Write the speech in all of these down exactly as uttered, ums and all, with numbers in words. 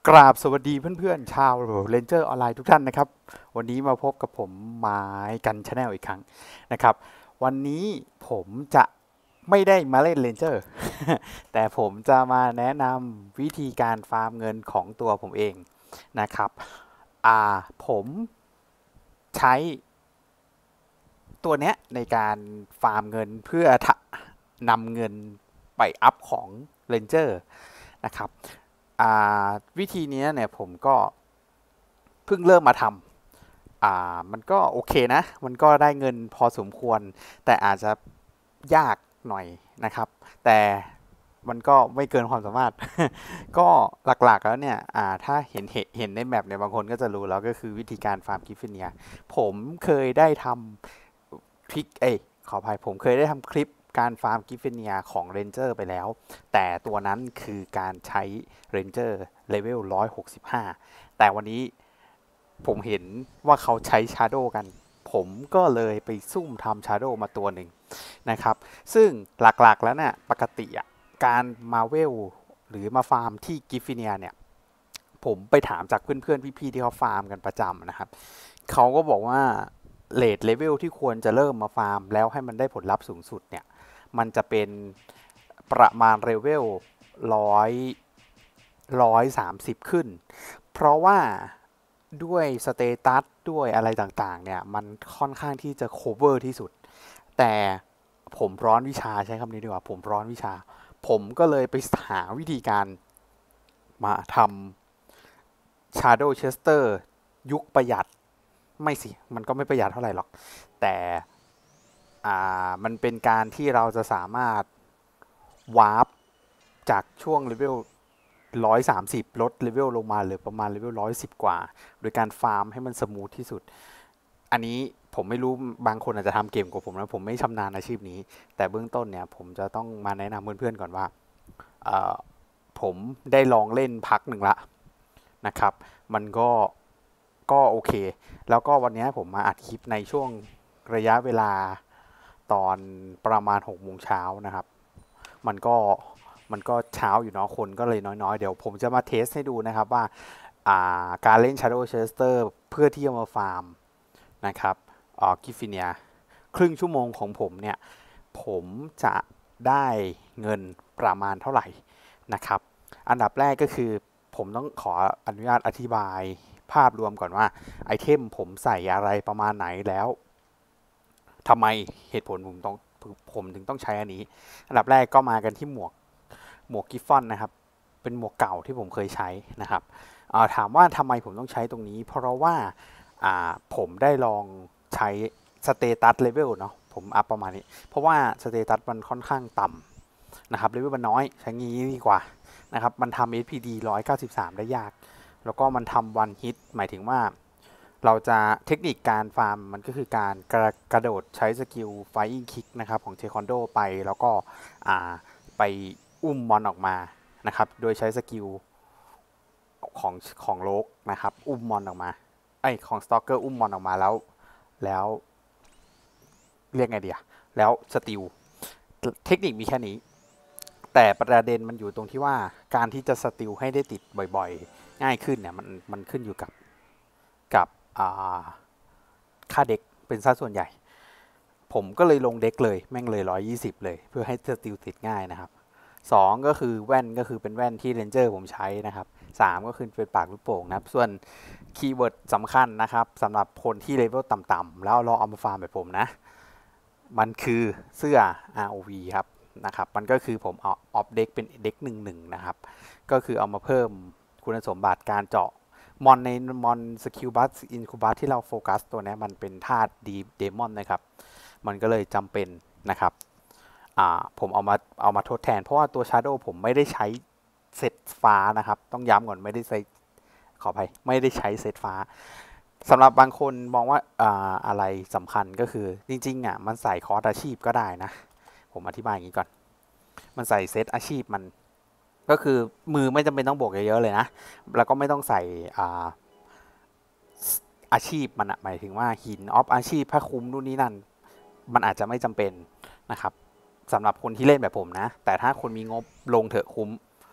กราบสวัสดีเพื่อนๆชาวเรนเจอร์ออนไลน์ทุกท่านนะครับวันนี้มาพบกับผมไม้กันชาแนลอีกครั้งนะครับวันนี้ผมจะไม่ได้มาเล่นเรนเจอร์แต่ผมจะมาแนะนำวิธีการฟาร์มเงินของตัวผมเองนะครับอ่าผมใช้ตัวเนี้ยในการฟาร์มเงินเพื่อนำเงินไปอัพของเรนเจอร์นะครับวิธีนี้เนี่ยผมก็เพิ่งเริ่มมาทำ อ่ามันก็โอเคนะมันก็ได้เงินพอสมควรแต่อาจจะยากหน่อยนะครับแต่มันก็ไม่เกินความสามารถก็หลักๆแล้วเนี่ยอ่าถ้าเห็นเห็นในแมปเนี่ยบางคนก็จะรู้แล้วก็คือวิธีการฟาร์มกิฟฟิเนียผมเคยได้ทำทริคเอ้ยขออภัยผมเคยได้ทำคลิปการฟาร์มกิฟฟิเนียของเรนเจอร์ไปแล้วแต่ตัวนั้นคือการใช้เรนเจอร์เลเวลหนึ่งร้อยหกสิบห้าแต่วันนี้ ผมเห็นว่าเขาใช้ Shadow กัน ผมก็เลยไปซุ่มทำ Shadow มาตัวหนึ่งนะครับ ซึ่งหลักๆแล้วเนี่ยปกติอ่ะการมาเวลหรือมาฟาร์มที่กิฟฟิเนียเนี่ย ผมไปถามจากเพื่อนๆพี่ๆที่เขาฟาร์มกันประจำนะครับ เขาก็บอกว่าเลทเลเวลที่ควรจะเริ่มมาฟาร์มแล้วให้มันได้ผลลัพธ์สูงสุดเนี่ย มันจะเป็นประมาณเลเวลร้อยร้อยสามสิบขึ้น เพราะว่า ด้วยสเตตัสด้วยอะไรต่างๆเนี่ยมันค่อนข้างที่จะ cover ที่สุดแต่ผมร้อนวิชาใช้คำนี้ดีกว่าผมร้อนวิชาผมก็เลยไปหาวิธีการมาทำ Shadow Chester ยุคประหยัดไม่สิมันก็ไม่ประหยัดเท่าไหร่หรอกแต่อ่ามันเป็นการที่เราจะสามารถวาร์ปจากช่วงเลเวลร้อยสามสิบลดเลเวลลงมาเหลือประมาณเลเวลร้อยสิบกว่าโดยการฟาร์มให้มันสมูทที่สุดอันนี้ผมไม่รู้บางคนอาจจะทำเกมกว่าผมนะผมไม่ชำนาญอาชีพนี้แต่เบื้องต้นเนี่ยผมจะต้องมาแนะนำเพื่อนๆก่อนว่าผมได้ลองเล่นพักหนึ่งละนะครับมันก็ก็โอเคแล้วก็วันนี้ผมมาอัดคลิปในช่วงระยะเวลาตอนประมาณหกโมงเช้านะครับมันก็ มันก็เช้าอยู่เนาะคนก็เลยน้อยๆเดี๋ยวผมจะมาเทสให้ดูนะครับว่าการเล่น Shadow Chester เพื่อที่จะมาฟาร์มนะครับกิฟฟิเนียครึ่งชั่วโมงของผมเนี่ยผมจะได้เงินประมาณเท่าไหร่นะครับอันดับแรกก็คือผมต้องขออนุญาตอธิบายภาพรวมก่อนว่าไอเทมผมใส่อะไรประมาณไหนแล้วทำไมเหตุผลผมต้องผมถึงต้องใช้อันนี้อันดับแรกก็มากันที่หมวก หมวกกิฟฟอนนะครับเป็นหมวกเก่าที่ผมเคยใช้นะครับถามว่าทำไมผมต้องใช้ตรงนี้เพราะว่าผมได้ลองใช้สเตตัสเลเวลเนาะผมอัพประมาณนี้เพราะว่าสเตตัสมันค่อนข้างต่ำนะครับเลเวลมันน้อยใช้งี้ดีกว่านะครับมันทำ เอส พี ดี หนึ่งร้อยเก้าสิบสามได้ยากแล้วก็มันทำวันฮิตหมายถึงว่าเราจะเทคนิคการฟาร์มมันก็คือการกระกระโดดใช้สกิลไฟอิงคิกนะครับของเทควันโดไปแล้วก็ไปอุ้มมอนออกมานะครับโดยใช้สกิลของของโลกนะครับอุ้มมอนออกมาไอของสตอกเกอร์อุ้มมอนออกมาแล้วแล้วเรียกไงเดียแล้วสติลเทคนิคมีแค่นี้แต่ประเด็นมันอยู่ตรงที่ว่าการที่จะสติลให้ได้ติดบ่อยๆง่ายขึ้นเนี่ยมันมันขึ้นอยู่กับกับค่าเด็กเป็นสัดส่วนใหญ่ผมก็เลยลงเด็กเลยแม่งเลยหนึ่งร้อยยี่สิบเลยเพื่อให้สติลติดง่ายนะครับสองก็คือแว่นก็คือเป็นแว่นที่เรนเจอร์ผมใช้นะครับสามก็คือเป็นปากลูกโป่งนะครับส่วนคีย์เวิร์ดสำคัญนะครับสำหรับคนที่เลเวลต่ำๆแล้วเราเอามาฟาร์มแบบผมนะมันคือเสื้อ อาร์ โอ วี ครับนะครับมันก็คือผมเอาออฟเด็กเป็นเด็กหนึ่งหนึ่งนะครับก็คือเอามาเพิ่มคุณสมบัติการเจาะมอนในมอนสกิลบัสอินคูบัสที่เราโฟกัสตัวนี้มันเป็นธาตุดีเดมอนนะครับมันก็เลยจำเป็นนะครับผมเอามาเอามาทดแทนเพราะว่าตัว Shadow ผมไม่ได้ใช้เซตฟ้านะครับต้องย้ำก่อนไม่ได้ใช้ขออภัยไม่ได้ใช้เซตฟ้าสำหรับบางคนมองว่าอะอะไรสำคัญก็คือจริงๆอ่ะมันใส่คอร์สอาชีพก็ได้นะผมอธิบายอย่างนี้ก่อนมันใส่เซตอาชีพมันก็คือมือไม่จำเป็นต้องบวกเยอะๆเลยนะแล้วก็ไม่ต้องใส่อาอาชีพมันหมายถึงว่าหินออฟอาชีพผ้าคลุมนู่นนี่นั่นมันอาจจะไม่จำเป็นนะครับสำหรับคนที่เล่นแบบผมนะแต่ถ้าคนมีงบลงเถอะคุ้ม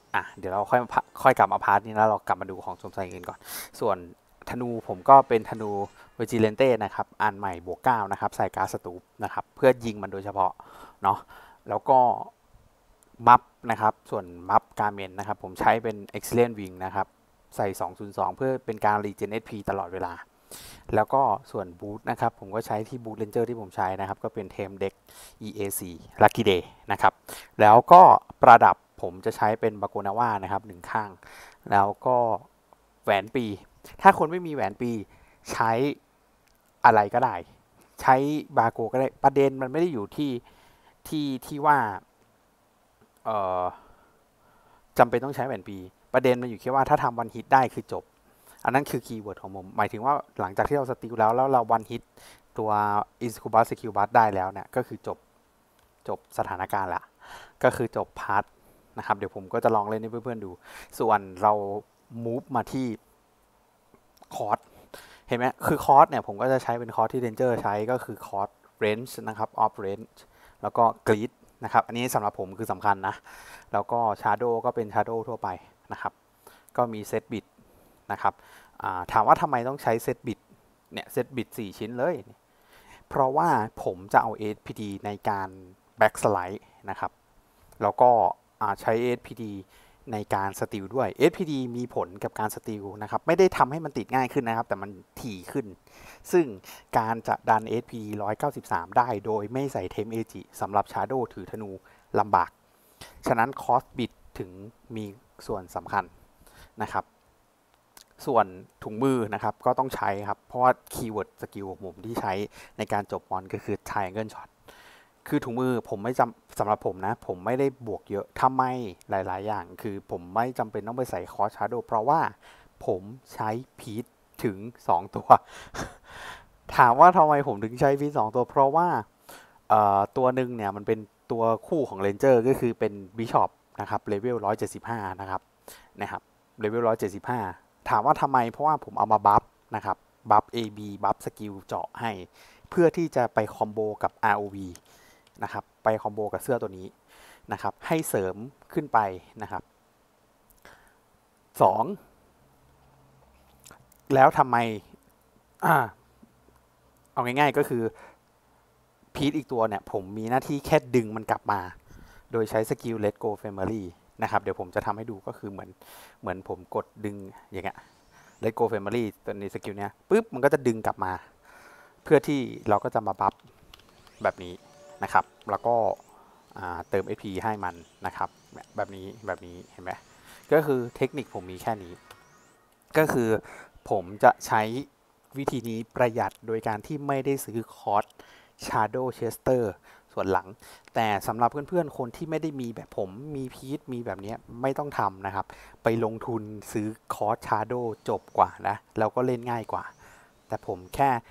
อ่ะเดี๋ยวเราค่อยค่อยกลับมาพาร์ทนี้แล้วเรากลับมาดูของสวมใส่เงินก่อนส่วนธนูผมก็เป็นธนูเวจิเลนเต้นะครับอันใหม่บวกเก้านะครับใส่การ์ดสตูปนะครับเพื่อยิงมันโดยเฉพาะเนาะแล้วก็มัฟนะครับส่วนมัฟการเมนนะครับผมใช้เป็น Excellent Wing นะครับใส่สองศูนย์สองเพื่อเป็นการรีเจน เอช พี ตลอดเวลาแล้วก็ส่วนบูทนะครับผมก็ใช้ที่บูทเลนเจอร์ที่ผมใช้นะครับก็เป็นเทมเด็ก อี เอ ซี Lucky Day นะครับแล้วก็ประดับผมจะใช้เป็นบาโกนาว่านะครับหนึ่งข้างแล้วก็แหวนปีถ้าคนไม่มีแหวนปีใช้อะไรก็ได้ใช้บาโกก็ได้ประเด็นมันไม่ได้อยู่ที่ที่ที่ว่าเอ่อจำเป็นต้องใช้แหวนปีประเด็นมันอยู่แค่ว่าถ้าทำวันฮิตได้คือจบอันนั้นคือคีย์เวิร์ดของผมหมายถึงว่าหลังจากที่เราสติลแล้วแล้วเราวันฮิตตัวอินสคูบัสสกิลบัสได้แล้วเนี่ยก็คือจบจบสถานการณ์ละก็คือจบพาร์ทนะครับเดี๋ยวผมก็จะลองเล่นให้เพื่อนๆดูส่วนเรามูฟมาที่คอร์สเห็นไหมคือคอร์สเนี่ยผมก็จะใช้เป็นคอร์สที่เรนเจอร์ใช้ก็คือคอร์สเรนจ์นะครับออฟเรนจ์แล้วก็กรีดนะครับอันนี้สำหรับผมคือสำคัญนะแล้วก็ชาร์โดก็เป็นชาร์โดทั่วไปนะครับก็มีเซตบิตนะครับถามว่าทำไมต้องใช้เซตบิตเนี่ยเซตบิตสี่ชิ้นเลยเพราะว่าผมจะเอา เอ เอส พี ดี ในการแบ็กสไลด์นะครับแล้วก็ใช้ เอ เอส พี ดี ในการสติลด้วย เอส พี ดี มีผลกับการสติลนะครับไม่ได้ทำให้มันติดง่ายขึ้นนะครับแต่มันถี่ขึ้นซึ่งการจะดัน เอ เอส พี ดี หนึ่งร้อยเก้าสิบสามได้โดยไม่ใส่เทมเอจิสำหรับชาโดถือธนูลำบากฉะนั้นคอสบิดถึงมีส่วนสำคัญนะครับส่วนถุงมือนะครับก็ต้องใช้ครับเพราะว่าคีย์เวิร์ดสกิลของผมที่ใช้ในการจบบอลก็คือ Triangle Shot คือถุงมือผมไม่จำสำหรับผมนะผมไม่ได้บวกเยอะทำไมหลายๆอย่างคือผมไม่จำเป็นต้องไปใส่คอร์ชาร์โดเพราะว่าผมใช้พีทถึงสองตัว ถามว่าทำไมผมถึงใช้พีทสองตัวเพราะว่าตัวหนึ่งเนี่ยมันเป็นตัวคู่ของเรนเจอร์ก็คือเป็นบิชอปนะครับเลเวลหนึ่งร้อยเจ็ดสิบห้านะครับนะครับเลเวลหนึ่งร้อยเจ็ดสิบห้าถามว่าทำไมเพราะว่าผมเอามาบัฟนะครับบัฟ เอ บี บัฟสกิลเจาะให้เพื่อที่จะไปคอมโบกับ อาร์ โอ วี นะครับไปคอมโบกับเสื้อตัวนี้นะครับให้เสริมขึ้นไปนะครับสองแล้วทำไมอ่าเอาง่ายๆก็คือพีทอีกตัวเนี่ยผมมีหน้าที่แค่ดึงมันกลับมาโดยใช้สกิล Let Go Family นะครับเดี๋ยวผมจะทำให้ดูก็คือเหมือนเหมือนผมกดดึงอย่างเงี้ย Let Go Family ตัวในสกิลเนี้ยปุ๊บมันก็จะดึงกลับมาเพื่อที่เราก็จะมาบัฟแบบนี้นะครับแล้วก็เติม เอ พี ให้มันนะครับแบบนี้แบบนี้เห็นไหมก็คือเทคนิคผมมีแค่นี้ก็คือผมจะใช้วิธีนี้ประหยัดโดยการที่ไม่ได้ซื้อคอร์ส Shadow Chester ส่วนหลังแต่สำหรับเพื่อนๆคนที่ไม่ได้มีแบบผมมีพีทมีแบบนี้ไม่ต้องทำนะครับไปลงทุนซื้อคอร์ส Shadow จบกว่านะแล้วก็เล่นง่ายกว่าแต่ผมแค่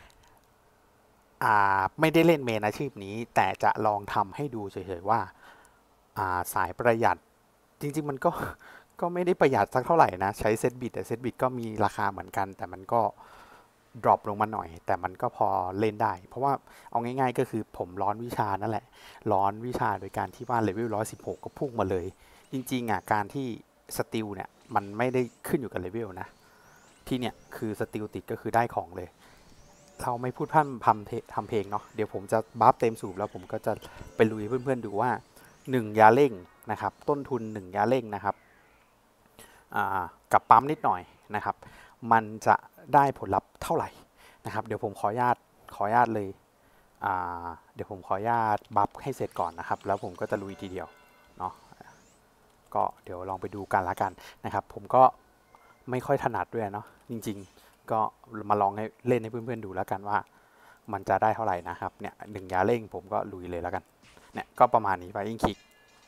ไม่ได้เล่นเมนอาชีพนี้แต่จะลองทำให้ดูเฉยๆว่าสายประหยัดจริงๆมันก็ก็ไม่ได้ประหยัดสักเท่าไหร่นะใช้เซตบิตแต่เซตบิตก็มีราคาเหมือนกันแต่มันก็ดรอปลงมาหน่อยแต่มันก็พอเล่นได้เพราะว่าเอาง่ายๆก็คือผมร้อนวิชานั่นแหละร้อนวิชาโดยการที่ว่าเลเวลหนึ่งร้อยสิบหกก็พุ่งมาเลยจริงๆอ่ะการที่สติลเนี่ยมันไม่ได้ขึ้นอยู่กับเลเวลนะที่เนี่ยคือสติลติดก็คือได้ของเลยเราไม่พูดพร่ำทำเพลงเนาะเดี๋ยวผมจะบัฟเต็มสูบแล้วผมก็จะไปลุยเพื่อนๆดูว่าหนึ่งยาเร่งนะครับต้นทุนหนึ่งยาเร่งนะครับกับปั๊มนิดหน่อยนะครับมันจะได้ผลลัพธ์เท่าไหร่นะครับเดี๋ยวผมขออนุญาตขออนุญาตเลยเดี๋ยวผมขออนุญาตบัฟให้เสร็จก่อนนะครับแล้วผมก็จะลุยทีเดียวเนาะก็เดี๋ยวลองไปดูกันละกันนะครับผมก็ไม่ค่อยถนัดด้วยเนาะจริงๆก็มาลองให้เล่นให้เพื่อนๆดูแล้วกันว่ามันจะได้เท่าไหร่นะครับเนี่ยหนึ่งยาเร่งผมก็ลุยเลยแล้วกันเนี่ยก็ประมาณนี้ไปยิ่งคลิก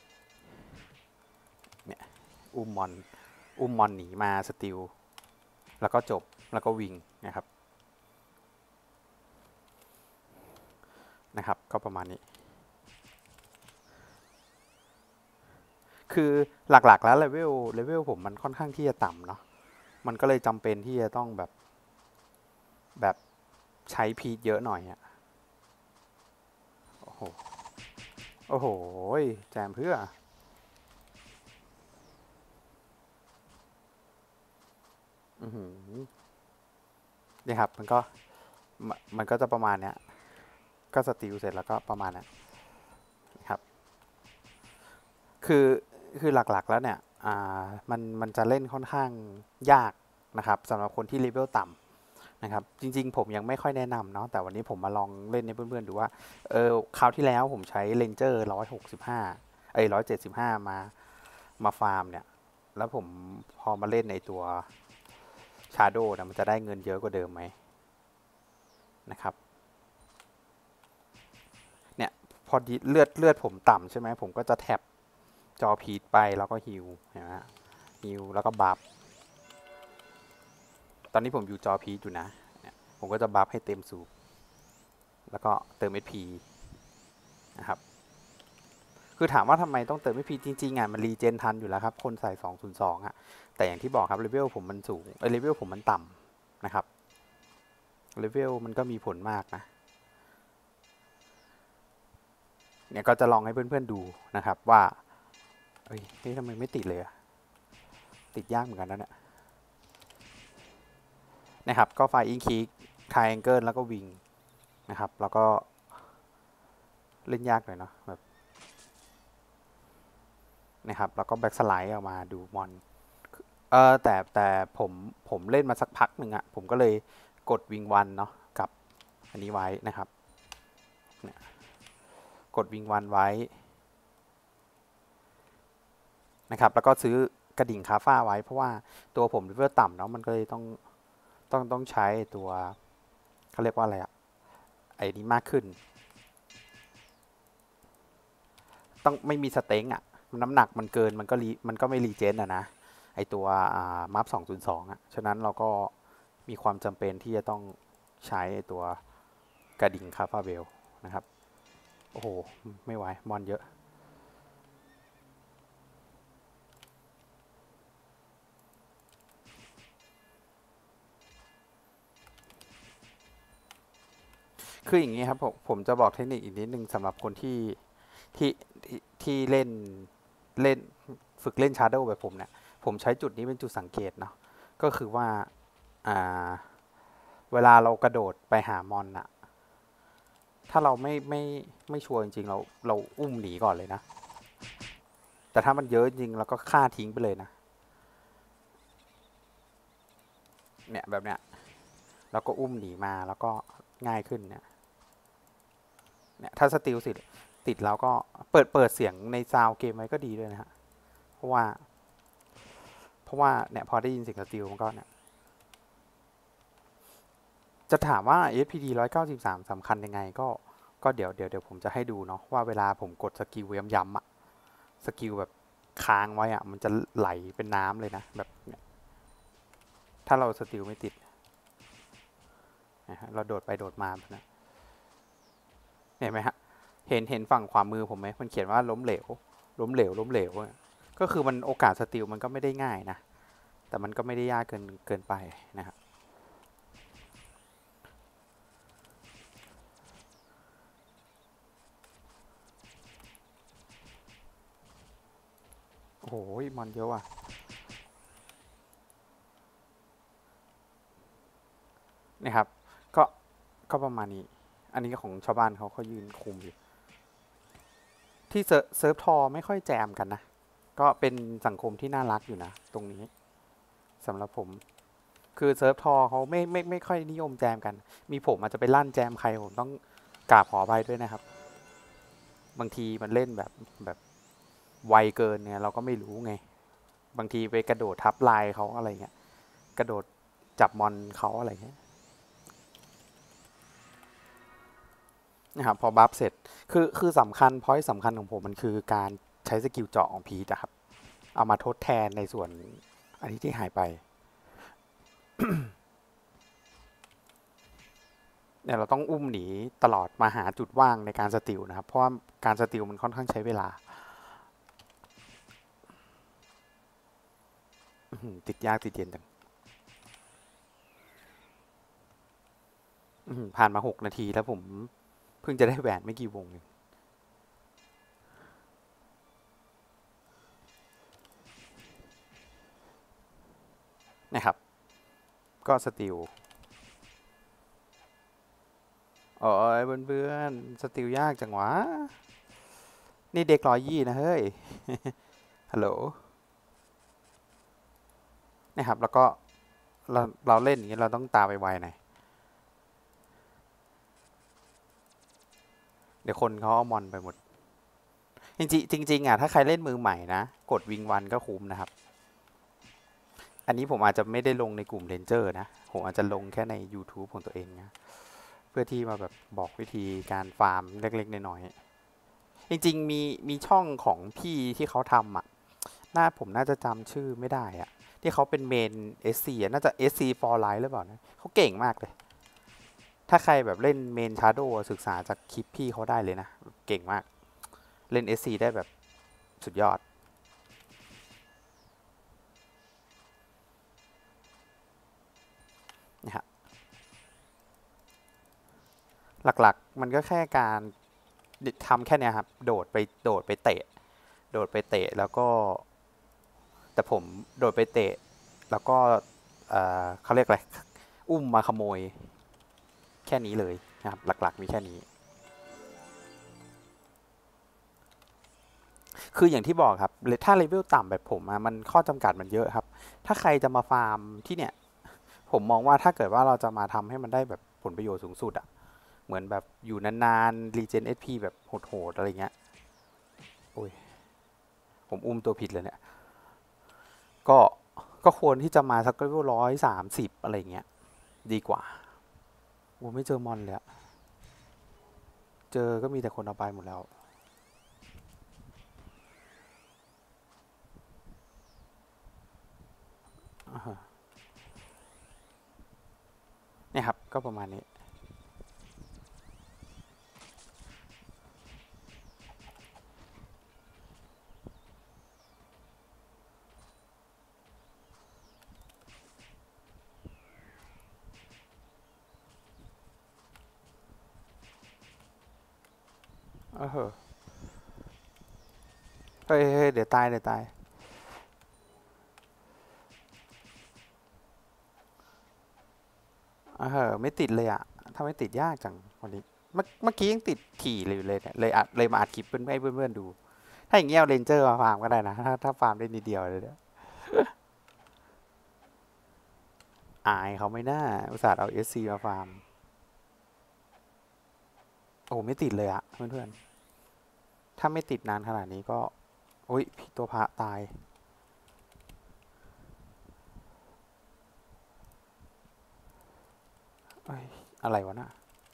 เนี่ยอุ้มมอนอุ้มมอนหนีมาสติลแล้วก็จบแล้วก็วิ่งนะครับนะครับก็ประมาณนี้คือหลักๆแล้วเลเวลเลเวลผมมันค่อนข้างที่จะต่ำเนาะมันก็เลยจำเป็นที่จะต้องแบบแบบใช้พีทเยอะหน่อยอะโอ้โหโอ้โหแจมเพื่ออือหือนี่ครับมันก็มมันก็จะประมาณเนี้ยก็สติลเสร็จแล้วก็ประมาณนี้ครับคือคือหลักๆแล้วเนี่ยอ่ามันมันจะเล่นค่อนข้างยากนะครับสำหรับคนที่เลเวลต่ำนะครับจริงๆผมยังไม่ค่อยแนะนำเนาะแต่วันนี้ผมมาลองเล่นให้เพื่อนๆดูว่าเออคราวที่แล้วผมใช้เลนเจอร์ร้อยหกสิบห้าไอ้ร้อยเจ็ดสิบห้ามามาฟาร์มเนี่ยแล้วผมพอมาเล่นในตัวชาโดว์นะมันจะได้เงินเยอะกว่าเดิมไหมนะครับเนี่ยพอดีเลือดเลือดผมต่ำใช่ไหมผมก็จะแท็บจอพีทไปแล้วก็ฮิลเห็นไหมฮิลแล้วก็บัฟตอนนี้ผมอยู่จอพีทอยู่นะเนี่ยผมก็จะบัฟให้เต็มสูบแล้วก็เติม เอช พี นะครับคือถามว่าทำไมต้องเติม เอช พี จริงๆอ่ะมันรีเจนทันอยู่แล้วครับคนใส่สองศูนย์สองอ่ะแต่อย่างที่บอกครับเลเวลผมมันสูงเออเลเวลผมมันต่ำนะครับเลเวลมันก็มีผลมากนะเนี่ยก็จะลองให้เพื่อนๆดูนะครับว่าเฮ้ยนี่ทำไมไม่ติดเลยอะติดยากเหมือนกันนะเนี่ยนะครับก็ไฟอิงคีไทแองเกิลแล้วก็วิงนะครับแล้วก็เล่นยากหน่อยเนาะแบบนะครับแล้วก็แบ็กสไลด์ออกมาดูมอนเออแต่แต่ผมผมเล่นมาสักพักหนึ่งอะผมก็เลยกดวิงวันเนาะกับอันนี้ไว้นะครับเนี่ยกดวิงวันไว้นะครับแล้วก็ซื้อกระดิ่งคาฟ้าไว้เพราะว่าตัวผมเลเวลต่ำเนาะมันก็เลยต้องต้องต้องใช้ตัวเขาเรียกว่าอะไรอะไอ้นี้มากขึ้นต้องไม่มีสเต็งอะน้ำหนักมันเกินมันก็รีมันก็ไม่รีเจนอะนะไอตัวมัฟสองศูนย์สองอะฉะนั้นเราก็มีความจำเป็นที่จะต้องใช้ตัวกระดิ่งคาฟาเบลนะครับโอ้โหไม่ไหวมอนเยอะคืออย่างนี้ครับผมผมจะบอกเทคนิคอีกนิดนึงสำหรับคนที่ที่ที่ที่เล่นเล่นฝึกเล่นชาร์โดแบบผมเนี่ยผมใช้จุดนี้เป็นจุดสังเกตเนาะก็คือว่าอ่าเวลาเรากระโดดไปหามอนอะถ้าเราไม่ไม่ไม่ชัวร์จริงๆเราเราอุ้มหนีก่อนเลยนะแต่ถ้ามันเยอะจริงเราก็ฆ่าทิ้งไปเลยนะเนี่ยแบบเนี้ยเราก็อุ้มหนีมาแล้วก็ง่ายขึ้นเนี่ยเนี่ยถ้าสติลสิติดแล้วก็เปิดเปิดเสียงในซาวเกมไว้ก็ดีด้วยนะฮะเพราะว่าเพราะว่าเนี่ยพอได้ยินเสียงสติลมันก็เนี่ยจะถามว่า เอส พี ดี หนึ่งร้อยเก้าสิบสามสำคัญยังไงก็ก็เดี๋ยวเดี๋ยวเดี๋ยวผมจะให้ดูเนาะว่าเวลาผมกดสกิลย้ำๆอะสกิลแบบค้างไว้อะมันจะไหลเป็นน้ำเลยนะแบบถ้าเราสติลไม่ติดนะฮะเราโดดไปโดดมาแบบนะเห็นไหมฮะเห็นเห็นฝั่งขวามือผมไหมมันเขียนว่าล้มเหลวล้มเหลวล้มเหลวก็คือมันโอกาสสติลมันก็ไม่ได้ง่ายนะแต่มันก็ไม่ได้ยากเกินเกินไปนะครับโอ้โหมันเยอะว่ะนะครับก็ก็ประมาณนี้อันนี้ของชาวบ้านเขาเขายืนคุมอยู่ที่เซิร์ฟทอไม่ค่อยแจมกันนะก็เป็นสังคมที่น่ารักอยู่นะตรงนี้สำหรับผมคือเซิร์ฟทอเขาไม่ไม่ไม่ค่อยนิยมแจมกันมีผมอาจจะไปลั่นแจมใครผมต้องกราบขออภัยด้วยนะครับบางทีมันเล่นแบบแบบไวเกินเนี่ยเราก็ไม่รู้ไงบางทีไปกระโดดทับลายเขาอะไรเงี้ยกระโดดจับมอนเขาอะไรเงี้ยนะครับพอบัฟเสร็จคือคือสำคัญพอยต์สำคัญของผมมันคือการใช้สกิลเจาะของพีทอะครับเอามาทดแทนในส่วนอันนี้ที่หายไปเนี่ยเราต้องอุ้มหนีตลอดมาหาจุดว่างในการสติลนะครับเพราะว่าการสติลมันค่อนข้างใช้เวลาติดยากติดเย็นจังผ่านมาหกนาทีแล้วผมเพิ่งจะได้แหวนไม่กี่วงเองนะครับก็สติลโอ้ยเพื่อนๆสติลยากจังวะนี่เด็กร้อยยี่นะเฮ้ย ฮัลโหลนะครับแล้วก็เราเราเล่นอย่างนี้เราต้องตาไวๆหน่อยเดี๋ยวคนเขาเอามอนไปหมดจริงๆจริงๆอ่ะถ้าใครเล่นมือใหม่นะกดวิงวันก็คุ้มนะครับอันนี้ผมอาจจะไม่ได้ลงในกลุ่มเรนเจอร์นะผมอาจจะลงแค่ใน YouTube ของตัวเองนะเพื่อที่มาแบบบอกวิธีการฟาร์มเล็กๆน้อยๆจริงๆมีมีช่องของพี่ที่เขาทำอ่ะน่าผมน่าจะจำชื่อไม่ได้อ่ะที่เขาเป็นเมน เอส ซี อ่ะน่าจะ เอส ซี for Life หรือเปล่านะเขาเก่งมากเลยถ้าใครแบบเล่นเมนชาร์โดศึกษาจากคลิปพี่เขาได้เลยนะเก่งมากเล่น เอส ซี ได้แบบสุดยอดนะฮะหลักๆมันก็แค่การทำแค่เนี้ยครับโดดไปโดดไปเตะโดดไปเตะแล้วก็แต่ผมโดดไปเตะแล้วก็เอ่อเขาเรียกอะไรอุ้มมาขโมยแค่นี้เลยนะครับหลักๆมีแค่นี้คืออย่างที่บอกครับถ้าเลเวลต่ำแบบผมอะมันข้อจำกัดมันเยอะครับถ้าใครจะมาฟาร์มที่เนี่ยผมมองว่าถ้าเกิดว่าเราจะมาทำให้มันได้แบบผลประโยชน์สูงสุดอะเหมือนแบบอยู่นานๆรีเจน เอช พี แบบโหดๆอะไรเงี้ยโอ้ยผมอุ้มตัวผิดเลยเนี่ยก็ก็ควรที่จะมาสักเลเวลร้อยสามสิบอะไรเงี้ยดีกว่าโอ้ไม่เจอมอนเลยอะเจอก็มีแต่คนเอาไปหมดแล้วเนี่ยครับก็ประมาณนี้เออเฮ้ยเฮ้ยเดี๋ยวตายเดี๋ยวตายเออไม่ติดเลยอะถ้าไม่ติดยากจังวันนี้เมื่อเมื่อกี้ยังติดถี่เลยอยู่เลยเนี่ยเลยอัดเลยมาอัดคลิปเพื่อนให้เพื่อนๆดูถ้าอย่างเงี้ยเอาเรนเจอร์มาฟาร์มก็ได้นะถ้าถ้าฟาร์มได้นิดเดียวเลยเนี่ยอายเขาไม่น่าอุตส่าห์เอาเอสซีมาฟาร์มโอ้ไม่ติดเลยอะเพื่อนๆถ้าไม่ติดนานขนาดนี้ก็โอ้ยพี่ตัวพระตายเอ้ยอะไรวะน่ะ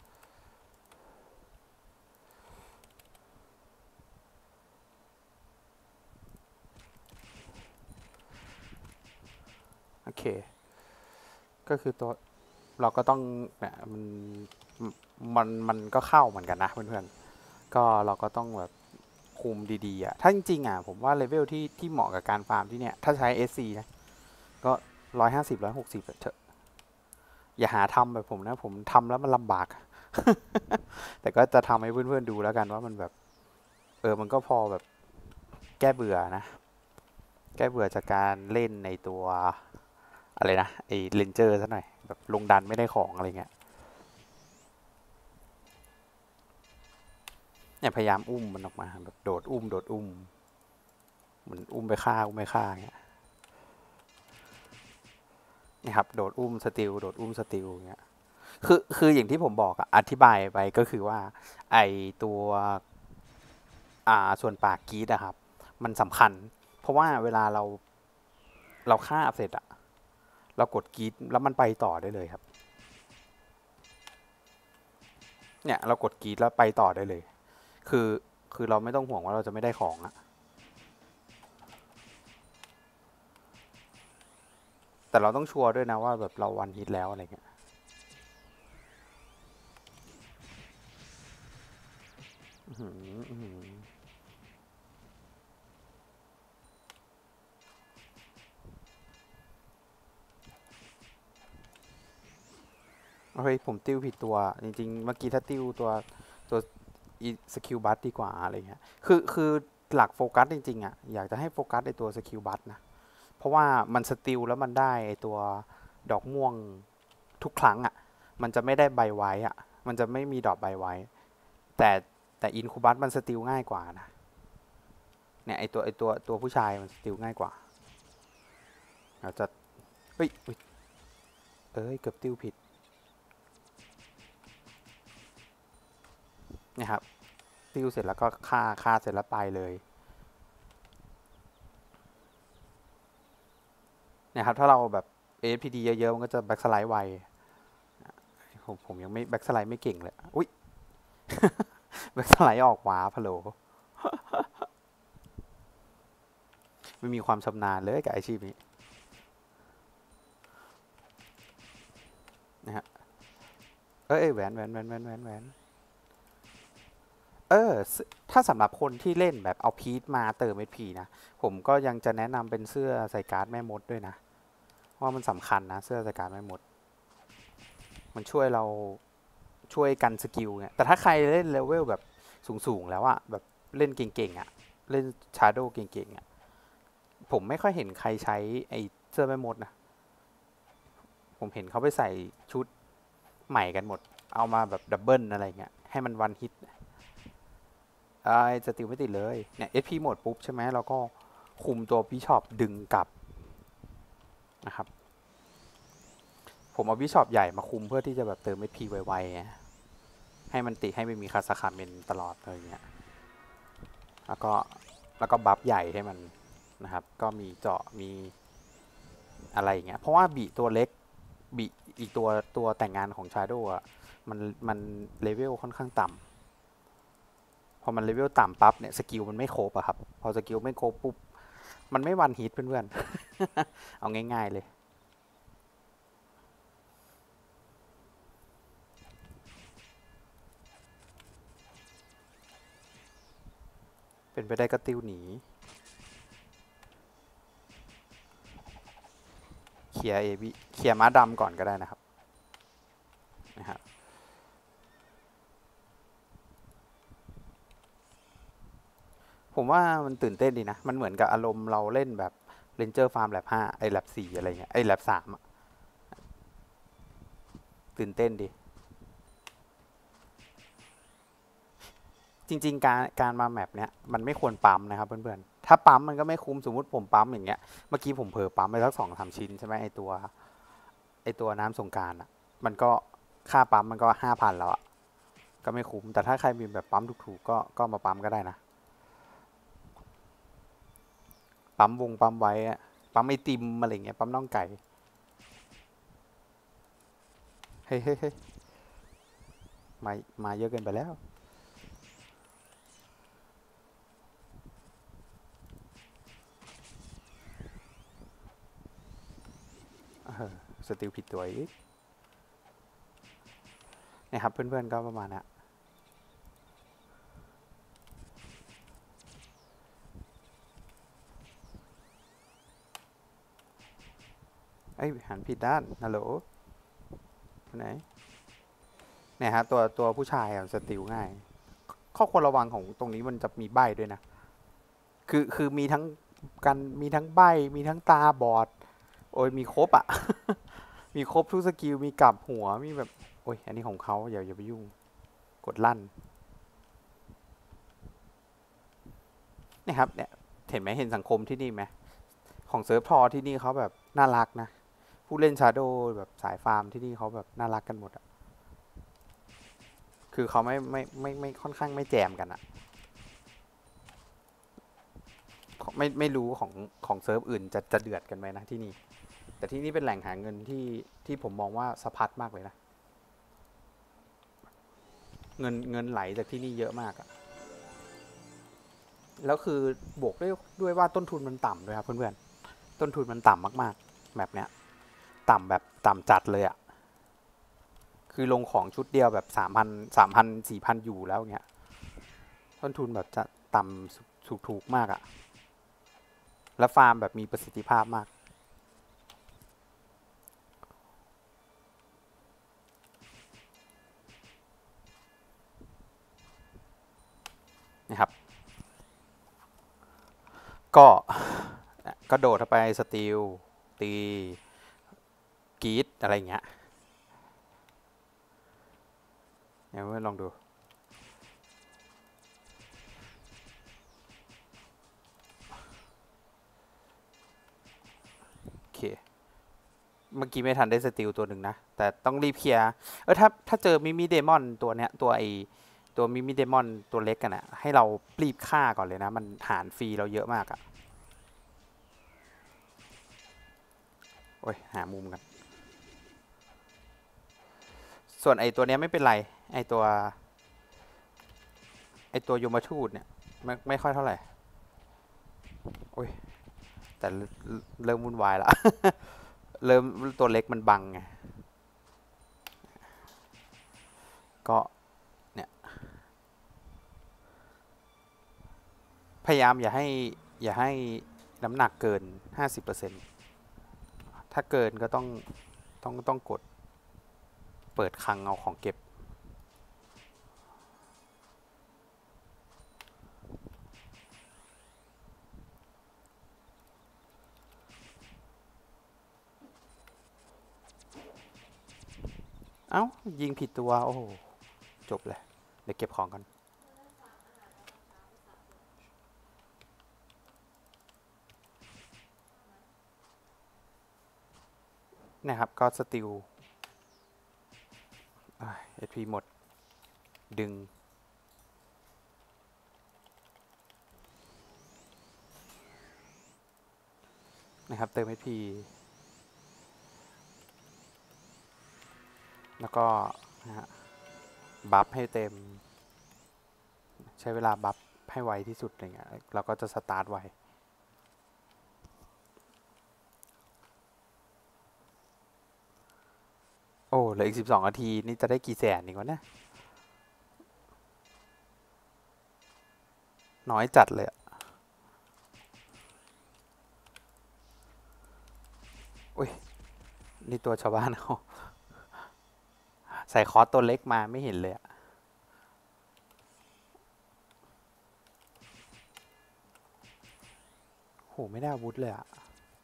โอเคก็คือตัวเราก็ต้องเนี่ยมันมันมันก็เข้าเหมือนกันนะเพื่อนๆก็เราก็ต้องแบบคุมดีๆอ่ะถ้าจริงๆอ่ะผมว่าเลเวลที่ที่เหมาะกับการฟาร์มที่เนี่ยถ้าใช้ เอส ซี นะก็ร้อยห้าสิบร้อยหกสิบเถอะอย่าหาทำแบบผมนะผมทำแล้วมันลำบากแต่ก็จะทำให้เพื่อนๆดูแล้วกันว่ามันแบบเออมันก็พอแบบแก้เบื่อนะแก้เบื่อจากการเล่นในตัวอะไรนะไอ้เลนเจอร์ซะหน่อยแบบลงดันไม่ได้ของอะไรเงี้ยเนี่ยพยายามอุ้มมันออกมาแบบโดดอุ้มโดดอุ้มเหมือนอุ้มไปฆ่าอุ้มไปฆ่าเงี้ยนี่ครับโดดอุ้มสติลโดดอุ้มสติลเงี้ยคือคืออย่างที่ผมบอกอะอธิบายไปก็คือว่าไอตัวอ่าส่วนปากกรีดอะครับมันสำคัญเพราะว่าเวลาเราเราฆ่าเสร็จอะเรากดกรีดแล้วมันไปต่อได้เลยครับเนี่ยเรากดกรีดแล้วไปต่อได้เลยคือคือเราไม่ต้องห่วงว่าเราจะไม่ได้ของอะแต่เราต้องชัวร์ด้วยนะว่าแบบเราวันฮิตแล้วอะไรเงี้ยอื้อหืออื้อหือเฮ้ยผมติ้วผิดตัวจริงๆเมื่อกี้ถ้าติ้วตัวตัวอีสกิลบัตดีกว่าอะไรเงี้ยคือคือหลักโฟกัสจริงๆอ่ะอยากจะให้โฟกัสในตัวสกิลบัตนะเพราะว่ามันสติลแล้วมันได้ไอตัวดอกม่วงทุกครั้งอ่ะมันจะไม่ได้ใบไว้อ่ะมันจะไม่มีดอกใบไว้แต่แต่อินคูบัสมันสติลง่ายกว่านะเนี่ยไอตัวไอตัวตัวผู้ชายมันสติลง่ายกว่าเราจะเฮ้ยเอ้ยเกือบติวผิดนะครับติวเสร็จแล้วก็ฆ่าฆ่าเสร็จแล้วไปเลยนะครับถ้าเราแบบ เอ เอฟ พี ดี เยอะๆมันก็จะแบ็กสไลด์ไวผมผมยังไม่แบ็กสไลด์ไม่เก่งเลยอุ้ย แบ็กสไลด์ออกขวาพะโลไม่มีความชำนาญเลยกับอาชีพนี้นะฮะเอ้ยแหวนแหวนแหวนแหวนแหวนแหวนเออถ้าสำหรับคนที่เล่นแบบเอาพีทมาเติม เอส พี นะผมก็ยังจะแนะนำเป็นเสื้อใส่การ์ดแม่มดด้วยนะว่ามันสำคัญนะเสื้อใส่การ์ดแม่มดมันช่วยเราช่วยกันสกิลเนี่ยแต่ถ้าใครเล่นเลเวลแบบสูงๆแล้วอะแบบเล่นเก่งๆอะเล่นชาร์โดเก่งๆอะผมไม่ค่อยเห็นใครใช้ไอ้เสื้อแม่มดนะผมเห็นเขาไปใส่ชุดใหม่กันหมดเอามาแบบดับเบิลอะไรเงี้ยให้มันวันฮิตไอ้สติลไม่ติดเลยเนี่ย เอส พี หมดปุ๊บใช่ไหมเราก็คุมตัวบิชอปดึงกลับนะครับผมเอาบิชอปใหญ่มาคุมเพื่อที่จะแบบเติม เอส พี ไวๆให้มันติให้ไม่มีคาสคาเมนตลอดเลยเงี้ยแล้วก็แล้วก็บัฟใหญ่ให้มันนะครับก็มีเจาะมีอะไรอย่างเงี้ยเพราะว่าบีตัวเล็กบีอีกตัวตัวแต่งงานของชาโดอ่ะมันมันเลเวลค่อนข้างต่ำพอมันเลเวลต่ำปั๊บเนี่ยสกิลมันไม่ครบอะครับพอสกิลไม่ครบปุ๊บมันไม่วันฮิตเพื่อนๆ เอาง่ายๆเลยเป็นไปได้ก็ติวหนีเคลียร์เอบีเคลียร์ม้าดำก่อนก็ได้นะครับนะครับผมว่ามันตื่นเต้นดีนะมันเหมือนกับอารมณ์เราเล่นแบบเรนเจอร์ฟาร์มแลบห้าไอแลบสี่อะไรเงี้ยไอแลบสามตื่นเต้นดีจริงๆการการมาแมปเนี้ยมันไม่ควรปั๊มนะครับเพื่อนๆถ้าปั๊มมันก็ไม่คุ้มสมมุติผมปั๊มอย่างเงี้ยเมื่อกี้ผมเผลอปั๊มไปสักสองสามชิ้นใช่ไหมไอตัวไอตัวน้ำสงกรานต์อ่ะมันก็ค่าปั๊มมันก็ห้าพันแล้วอ่ะก็ไม่คุ้มแต่ถ้าใครมีแบบปั๊มถูกๆก็ก็มาปั๊มก็ได้นะปั๊มวงปั๊มไว้อะปั๊มไอติมอะไรเงี้ยปั๊มน่องไก่เฮ้ยเฮ้ยเฮ้ยมามาเยอะเกินไปแล้วสติลผิดตัวอีกนะครับเพื่อนๆก็ประมาณนี้ไอ้หันผิดด้านฮัลโหลไหนเนี่ยฮะตัวตัวผู้ชายอะสติลง่ายข้อควรระวังของตรงนี้มันจะมีใบด้วยนะคือคือมีทั้งกันมีทั้งใบมีทั้งตาบอดโอ้ยมีครบอ่ะ มีครบทุกสกิลมีกลับหัวมีแบบโอ้ยอันนี้ของเขาอย่าอย่าไปยุ่งกดลั่นนี่ครับเนี่ยเห็นไหมเห็นสังคมที่นี่ไหมของเซิร์ฟทอที่นี่เขาแบบน่ารักนะผู้เล่นชาโดแบบสายฟาร์มที่นี่เขาแบบน่ารักกันหมดอ่ะคือเขาไม่ไม่ไม่ไม่ค่อนข้างไม่แจมกันอ่ะไม่ไม่รู้ของของเซิร์ฟอื่นจะจะเดือดกันไหมนะที่นี่แต่ที่นี่เป็นแหล่งหาเงินที่ที่ผมมองว่าสะพัดมากเลยนะเงินเงินไหลจากที่นี่เยอะมากอะแล้วคือบวกด้วยด้วยว่าต้นทุนมันต่ำด้วยครับเพื่อนๆต้นทุนมันต่ำมากๆแบบเนี้ยต่ำแบบต่ำจัดเลยอะคือลงของชุดเดียวแบบสามพันสามพันสี่พันอยู่แล้วเงี้ยต้นทุนแบบจะต่ำถูกถูกมากอะแล้วฟาร์มแบบมีประสิทธิภาพมากนะครับก็กระโดดเข้าไปสติลตี กิกรีดอะไรเงี้ยเดี๋ยวลองดูโอเคเมื่อกี้ไม่ทันได้สติลตัวหนึ่งนะแต่ต้องรีบเคลียร์เออถ้าถ้าเจอมิมิเดมอนตัวเนี้ยตัวไอตัวมิมิเดมอนตัวเล็กกันอะให้เรารีบฆ่าก่อนเลยนะมันหารฟรีเราเยอะมากอะโอ้ยหามุมกันส่วนไอตัวเนี้ยไม่เป็นไรไอตัวไอตัวยมทูตเนี่ยไม่ไม่ค่อยเท่าไหร่โอ้ยแต่เริ่มวุ่นวายละ เริ่มตัวเล็กมันบังไงก็เนี่ยพยายามอย่าให้อย่าให้น้ำหนักเกิน ห้าสิบเปอร์เซ็นต์ ถ้าเกินก็ต้องต้องต้องกดเปิดคลังเอาของเก็บเอ้ายิงผิดตัวโอ้โหจบเลยเดี๋ยวเก็บของกันนะครับก็สติลเอชพีหมดดึงนะครับเติม เอช พี แล้วก็นะฮะบัฟให้เต็มใช้เวลาบัฟให้ไวที่สุดอะไรเงี้ยเราก็จะสตาร์ทไวโอ้เหลืออีกสิบสองนาทีนี่จะได้กี่แสนอีกวะเนี่ยน้อยจัดเลยอุ้ยนี่ตัวชาวบ้านเขาใส่คอสตัวเล็กมาไม่เห็นเลยอะโหไม่ได้อาวุธเลยอะ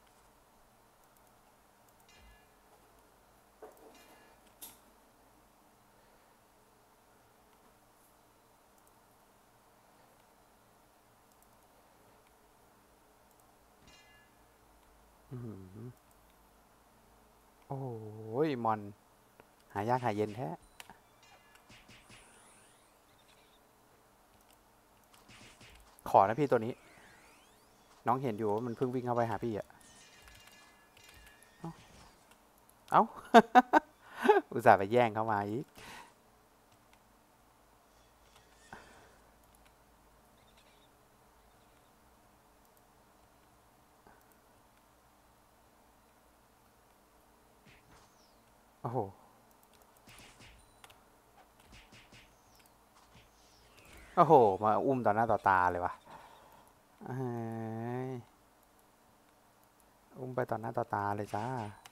โอ้ยมอนหายากหายเย็นแท้ขอนะพี่ตัวนี้น้องเห็นอยู่ว่ามันเพิ่งวิ่งเข้าไปหาพี่อะเอ้า อุตส่าห์ไปแย่งเข้ามาอีกโอ้โหโอ้โหมาอุ้มต่อหน้าต่อตาเลยวะอุ้มไปต่อหน้าต่อตาเลยจ้า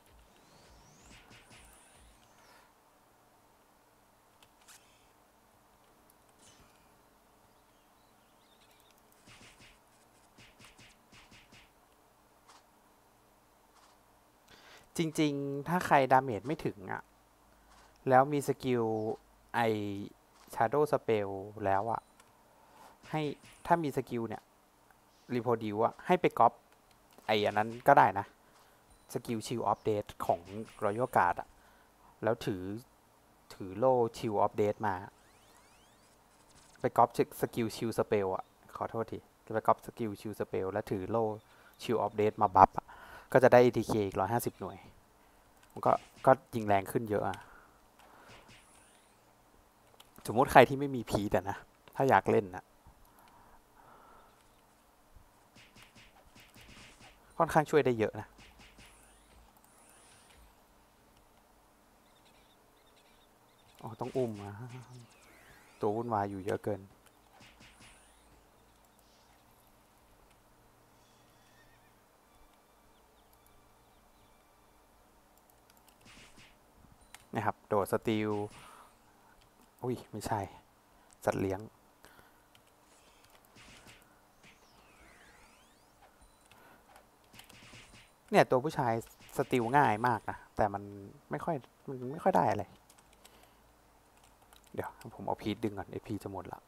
จริงๆถ้าใครดาเมจไม่ถึงอะแล้วมีสกิลไอ Shadow Spell แล้วอะให้ถ้ามีสกิลเนี่ยรีโพดิวอะให้ไปก๊อปไออันนั้นก็ได้นะสกิลชิลออฟเดตของ Royal Guard อะแล้วถือถือโล่ชิลออฟเดตมาไปก๊อปสกิลชิลสเปลอะขอโทษทีไปก๊อปสกิลชิลสเปลแล้วถือโล่ชิลออฟเดตมาบัฟก็จะได้ เอ ที เค อีกร้อยห้าสิบหน่วยมันก็ก็ยิงแรงขึ้นเยอะอะสมมุติใครที่ไม่มีพีแต่นะถ้าอยากเล่นนะค่อนข้างช่วยได้เยอะนะอ๋อต้องอุ้มอะตัววุ่นวายอยู่เยอะเกินนะครับโดดสติลอุ้ยไม่ใช่สัตว์เลี้ยงเนี่ยตัวผู้ชายสติลง่ายมากนะแต่มันไม่ค่อยมันไม่ค่อยได้อะไรเดี๋ยวผมเอาพีทดึงก่อนไอพีจะหมดละ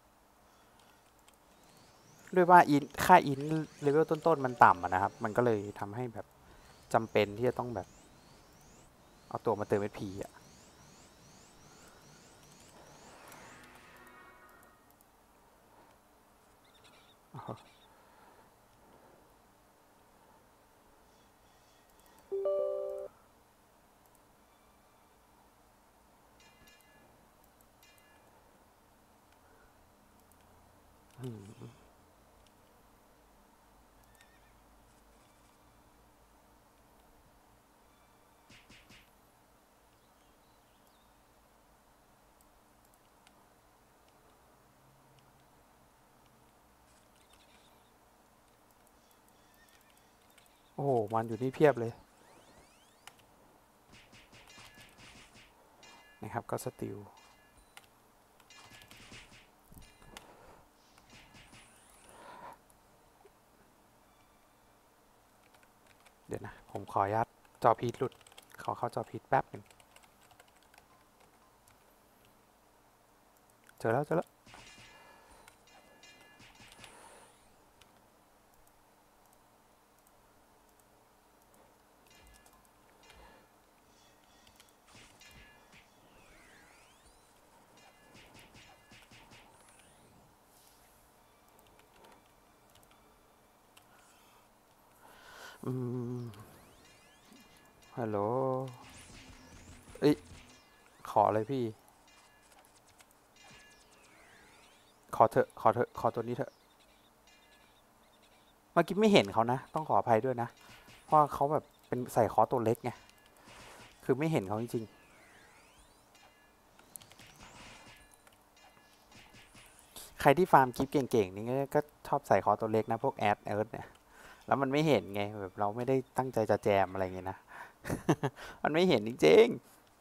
ด้วยว่าอินค่าอินเลเวลต้นๆมันต่ำนะครับมันก็เลยทำให้แบบจำเป็นที่จะต้องแบบเอาตัวมาเติมเอพีอ่ะโอ้โหมันอยู่นี่เพียบเลยนะครับก็สติลเดี๋ยวนะผมขอยัดจอพีทหลุดขอเข้าจอพีทแป๊บหนึ่งเจอแล้วเจอแล้วอืมฮัลโหลเอ้ยขอเลยพี่ขอเถอะขอเถอะขอตัวนี้เถอะเมื่อกี้ไม่เห็นเขานะต้องขออภัยด้วยนะเพราะเขาแบบเป็นใส่คอตัวเล็กไงคือไม่เห็นเขาจริงๆใครที่ฟาร์มกิฟเก่งๆนี่ก็ชอบใส่คอตัวเล็กนะพวกแอดเอิร์ธเนี่ยแล้วมันไม่เห็นไงแบบเราไม่ได้ตั้งใจจะแจมอะไรเงี้ยนะ มันไม่เห็นจริง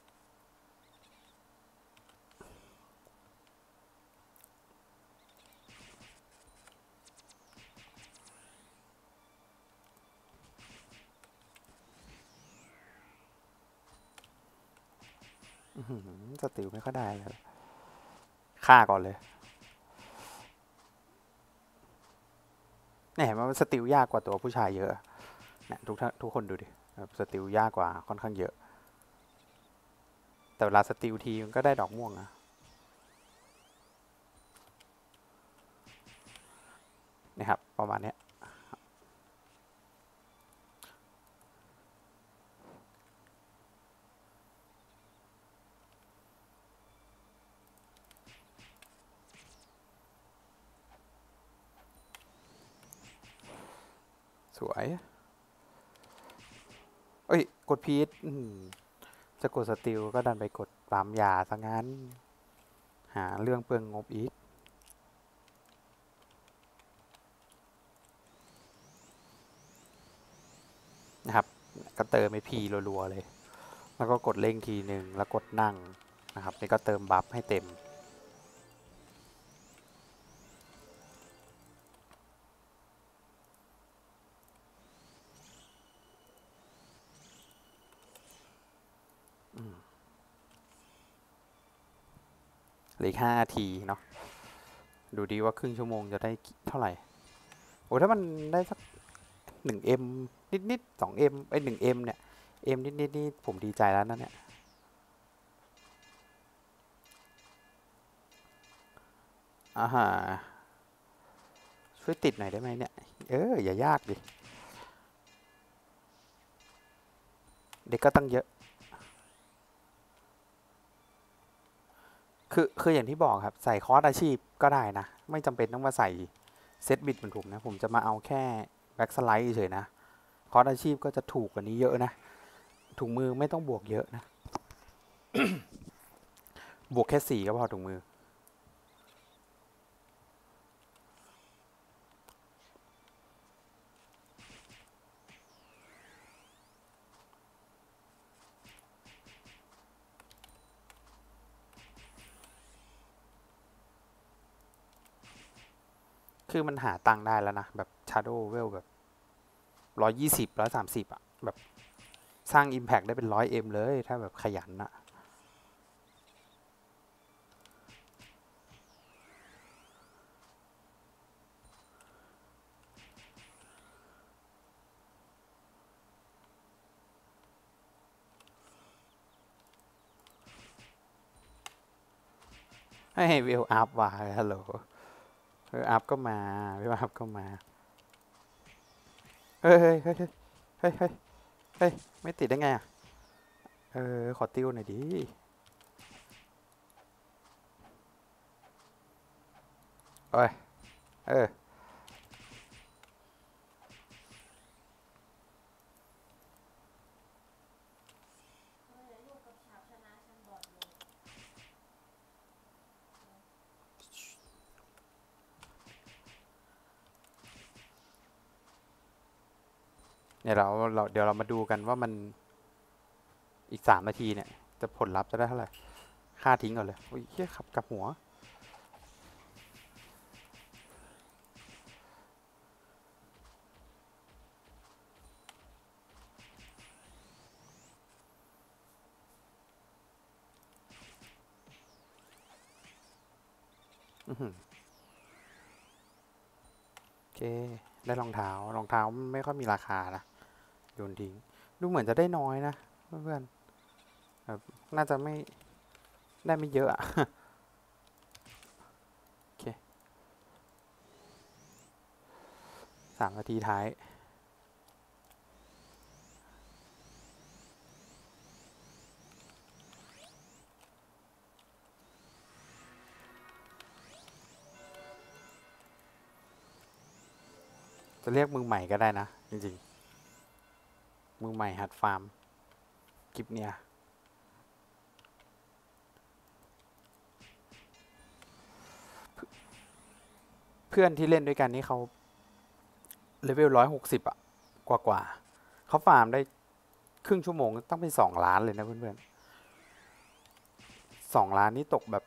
ๆสติลไม่ค่อยได้เลยฆ่าก่อนเลยเนี่ยเห็นไหมมันสติลยากกว่าตัวผู้ชายเยอะเนี่ยทุกท่านทุกคนดูดิสติลยากกว่าค่อนข้างเยอะแต่เวลาสติลทีมันก็ได้ดอกม่วงนะนะครับประมาณเนี้ยสวยเอ้ยกดพีทจะกดสติลก็ดันไปกดปั๊มยาซะงั้นหาเรื่องเปลืองงบอีกนะครับก็เติมไอพีรัวๆเลยแล้วก็กดเร่งทีหนึ่งแล้วกดนั่งนะครับนี่ก็เติมบัฟให้เต็มเหลือห้านาทีเนาะดูดีว่าครึ่งชั่วโมงจะได้เท่าไหร่โอ้ถ้ามันได้สักหนึ่งเอ็มนิดๆสองเอ็มไอหนึ่งเอ็มเนี่ยเอ็มนิดๆนี่ผมดีใจแล้วนะเนี่ยอ่าฮะช่วยติดหน่อยได้ไหมเนี่ยเอออย่ายากดิเด็กก็ตั้งเยอะคือคืออย่างที่บอกครับใส่คอร์สอาชีพก็ได้นะไม่จำเป็นต้องมาใส่เซตบิดเหมือนผมนะผมจะมาเอาแค่แบ็กสไลด์เฉยนะคอร์สอาชีพก็จะถูกกว่านี้เยอะนะถุงมือไม่ต้องบวกเยอะนะ บวกแค่สี่ก็พอถุงมือคือมันหาตังค์ได้แล้วนะแบบชาร์โดเวลแบบร้อยยี่สิบร้อยสามสิบอะแบบสร้าง Impact ได้เป็นร้อยเอ็มเลยถ้าแบบขยันอะให้เวลอัพว่ะฮัลโหลเวลอัพก็มาเวลอัพก็มาเฮ้ยเฮ้ยเฮ้ยเฮ้ยเฮ้ยเฮ้ยไม่ติดได้ไงอะเออขอติ้วหน่อยดิเอ้ยเออเนี่ยเราเราเดี๋ยวเรามาดูกันว่ามันอีกสามนาทีเนี่ยจะผลลัพธ์จะได้เท่าไหร่ค่าทิ้งก่อนเลยอุ้ยเฮียขับกลับหัวอือหือโอเคได้รองเท้ารองเท้าไม่ค่อยมีราคานะโยนทิ้งดูเหมือนจะได้น้อยนะเพื่อนๆแบบน่าจะไม่ได้ไม่เยอะอะ โอเคสามนาทีท้ายจะเรียกมือใหม่ก็ได้นะจริงๆมือใหม่หัดฟาร์มคลิปเนี่ยเพื่อนที่เล่นด้วยกันนี่เขาเลเวลร้อยหกสิบอะกว่ากว่าเขาฟาร์มได้ครึ่งชั่วโมงต้องเป็นสองล้านเลยนะเพื่อนๆสองล้านนี่ตกแบบ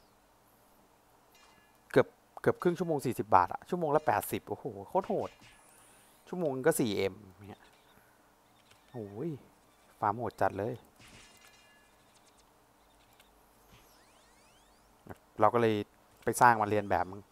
เกือบเกือบครึ่งชั่วโมงสี่สิบบาทอะชั่วโมงละแปดสิบโอ้โหโคตรโหดชั่วโมงก็สี่เอ็มเนี่ยโอ้ยฟาร์มโหดจัดเลยเราก็เลยไปสร้างมาเรียนแบบมึง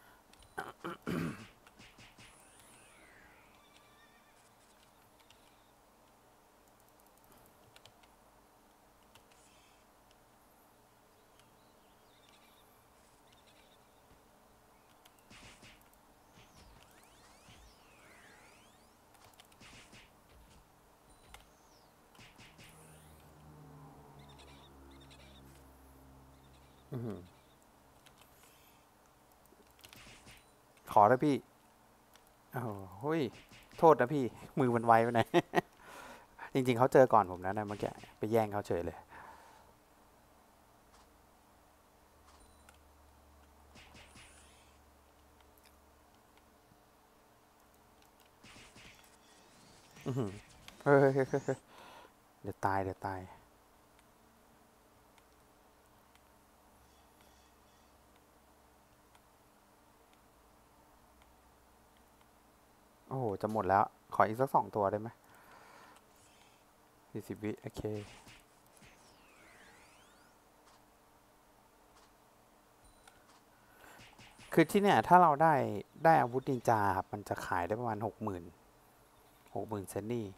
ขอได้พี่โอ้โหโทษนะพี่มือมันไวไปไหน จริงๆเขาเจอก่อนผมนะนะเมื่อกี้ไปแย่งเขาเฉยเลยอือหือเฮ้ยเฮ้ยเฮ้ยเฮ้ยเดี๋ยวตายเดี๋ยวตายโอ้โหจะหมดแล้วขออีกสักสองตัวได้ไหมสี่สิบวิโอเคคือที่เนี่ยถ้าเราได้ได้อาวุธนินจาครับมันจะขายได้ประมาณหกหมื่นหกหมื่นเซนนี่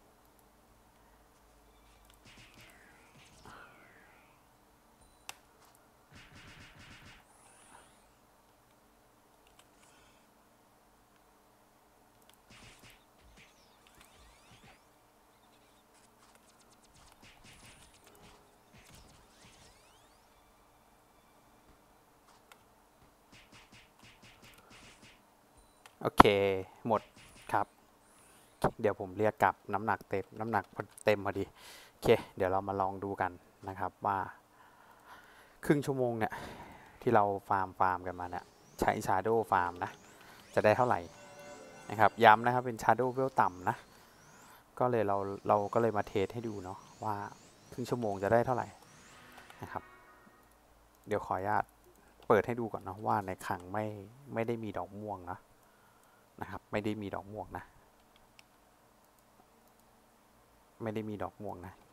โอเคหมดครับเดี๋ยวผมเรียกกลับน้ำหนักเต็มน้ำหนักเต็มพอดีโอเคเดี๋ยวเรามาลองดูกันนะครับว่าครึ่งชั่วโมงเนี่ยที่เราฟาร์มฟาร์มกันมาเนี่ยใช้ Shadow ฟาร์มนะจะได้เท่าไหร่นะครับย้ำนะครับเป็น Shadow เวลต่ำนะก็เลยเราเราก็เลยมาเทสให้ดูเนาะว่าครึ่งชั่วโมงจะได้เท่าไหร่นะครับเดี๋ยวขออนุญาตเปิดให้ดูก่อนเนาะว่าในคลังไม่ไม่ได้มีดอกม่วงนะนะครับไม่ได้มีดอกม่วงนะไม่ได้มีดอกม่วงนะ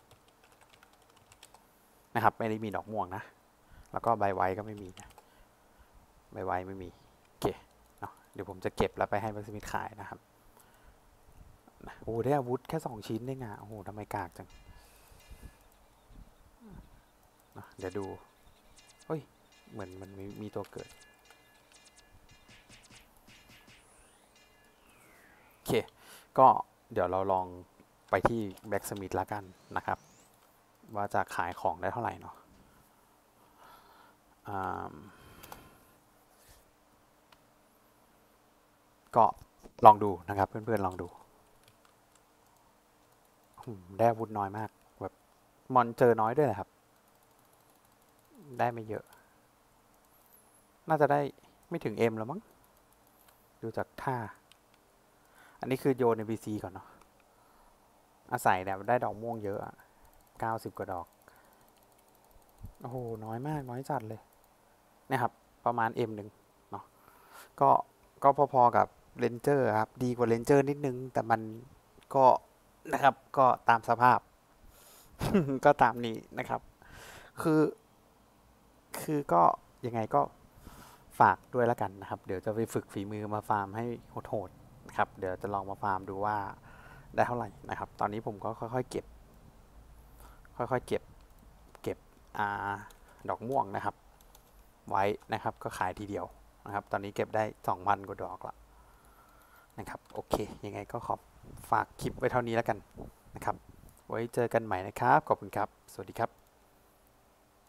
นะครับไม่ได้มีดอกม่วงนะแล้วก็ใบไว้ก็ไม่มีนะใบไว้ไม่มีโอเคเนาะเดี๋ยวผมจะเก็บแล้วไปให้แบ็กสมิธขายนะครับโอ้ได้อาวุธแค่สองชิ้นได้ไงโอ้โหทำไมกากจังเดี๋ยวดูเฮ้ยเหมือนมันมีมีตัวเกิดโอเคก็เดี๋ยวเราลองไปที่แบ็กสมิธละกันนะครับว่าจะขายของได้เท่าไหร่เนาะก็ลองดูนะครับเพื่อนๆลองดูได้อาวุธน้อยมากแบบมอนเจอน้อยด้วยนะครับได้ไม่เยอะน่าจะได้ไม่ถึง M แล้วมั้งดูจากท่าอันนี้คือโยนใน บี ซี ก่อนเนาะอาศัยแบบได้ดอกม่วงเยอะเก้าสิบกว่าดอกโอ้โหน้อยมากน้อยจัดเลยนะครับประมาณ M หนึ่งเนาะก็ก็พอๆกับเรนเจอร์ครับดีกว่าเรนเจอร์นิดนึงแต่มันก็นะครับก็ตามสภาพ ก็ตามนี้นะครับคือคือก็ยังไงก็ฝากด้วยแล้วกันนะครับเดี๋ยวจะไปฝึกฝีมือมาฟาร์มให้โหดๆนะครับเดี๋ยวจะลองมาฟาร์มดูว่าได้เท่าไหร่นะครับตอนนี้ผมก็ค่อยๆเก็บค่อยๆเก็บเก็บอ่าดอกม่วงนะครับไว้นะครับก็ขายทีเดียวนะครับตอนนี้เก็บได้ สองพัน กว่าดอกละนะครับโอเคยังไงก็ขอฝากคลิปไว้เท่านี้แล้วกันนะครับไว้เจอกันใหม่นะครับขอบคุณครับสวัสดีครับ